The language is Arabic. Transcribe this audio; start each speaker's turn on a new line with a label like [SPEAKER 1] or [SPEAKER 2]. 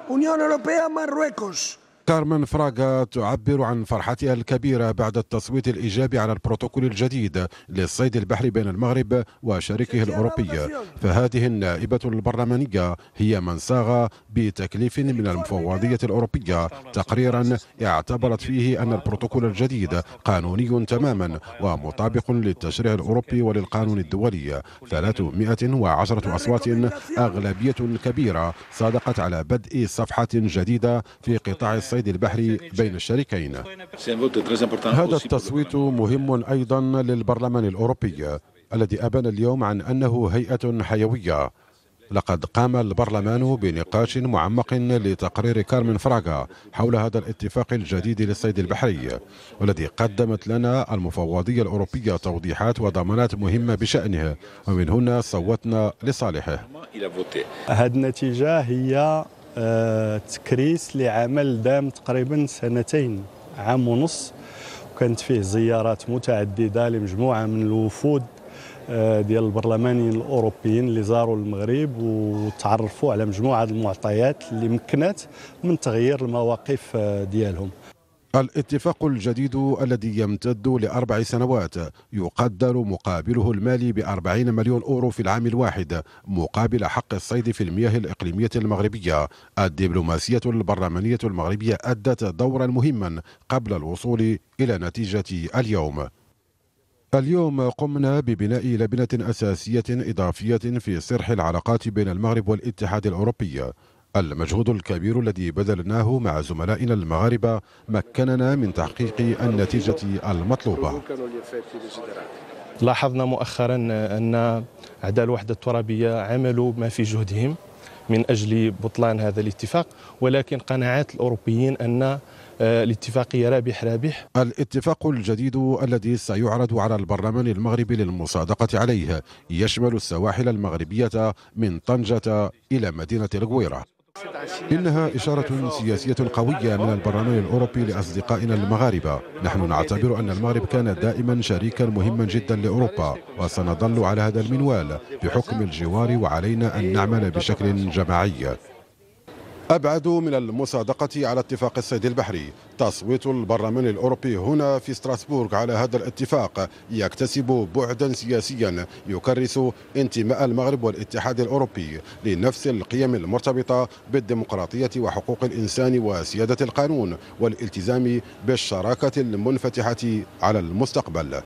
[SPEAKER 1] Unión Europea-Marruecos.
[SPEAKER 2] كارمن فراغا تعبر عن فرحتها الكبيرة بعد التصويت الإيجابي على البروتوكول الجديد للصيد البحري بين المغرب وشريكه الأوروبي. فهذه النائبة البرلمانية هي من صاغ بتكليف من المفوضية الأوروبية تقريرا اعتبرت فيه أن البروتوكول الجديد قانوني تماما ومطابق للتشريع الأوروبي وللقانون الدولي. 310 أصوات أغلبية كبيرة صادقت على بدء صفحة جديدة في قطاع الصيد البحري بين الشريكين. هذا التصويت مهم أيضا للبرلمان الأوروبي الذي أبان اليوم عن أنه هيئة حيوية. لقد قام البرلمان بنقاش معمق لتقرير كارمن فراغا حول هذا الاتفاق الجديد للصيد البحري، والذي قدمت لنا المفوضية الأوروبية توضيحات وضمانات مهمة بشأنه، ومن هنا صوتنا لصالحه.
[SPEAKER 3] هذه النتيجة هي تكريس لعمل دام تقريبا سنتين، عام ونص، وكانت فيه زيارات متعددة لمجموعة من الوفود ديال البرلمانيين الأوروبيين اللي زاروا المغرب وتعرفوا على مجموعة المعطيات اللي مكنت من تغيير المواقف ديالهم.
[SPEAKER 2] الاتفاق الجديد الذي يمتد ل4 سنوات يقدر مقابله المالي ب40 مليون أورو في العام الواحد مقابل حق الصيد في المياه الإقليمية المغربية. الدبلوماسية البرلمانية المغربية أدت دورا مهما قبل الوصول إلى نتيجة اليوم قمنا ببناء لبنة أساسية إضافية في صرح العلاقات بين المغرب والاتحاد الأوروبي. المجهود الكبير الذي بذلناه مع زملائنا المغاربة مكننا من تحقيق النتيجة المطلوبة.
[SPEAKER 3] لاحظنا مؤخرا أن أعضاء الوحدة الترابية عملوا ما في جهدهم من أجل بطلان هذا الاتفاق، ولكن قناعات الأوروبيين أن الاتفاقية رابح.
[SPEAKER 2] الاتفاق الجديد الذي سيعرض على البرلمان المغربي للمصادقة عليه يشمل السواحل المغربية من طنجة إلى مدينة الغويرة. إنها إشارة سياسية قوية من البرلمان الأوروبي لأصدقائنا المغاربة. نحن نعتبر أن المغرب كان دائما شريكا مهما جدا لأوروبا، وسنظل على هذا المنوال بحكم الجوار، وعلينا أن نعمل بشكل جماعي. أبعد من المصادقة على اتفاق الصيد البحري، تصويت البرلمان الأوروبي هنا في ستراسبورغ على هذا الاتفاق يكتسب بعدا سياسيا يكرس انتماء المغرب والاتحاد الأوروبي لنفس القيم المرتبطة بالديمقراطية وحقوق الإنسان وسيادة القانون والالتزام بالشراكة المنفتحة على المستقبل.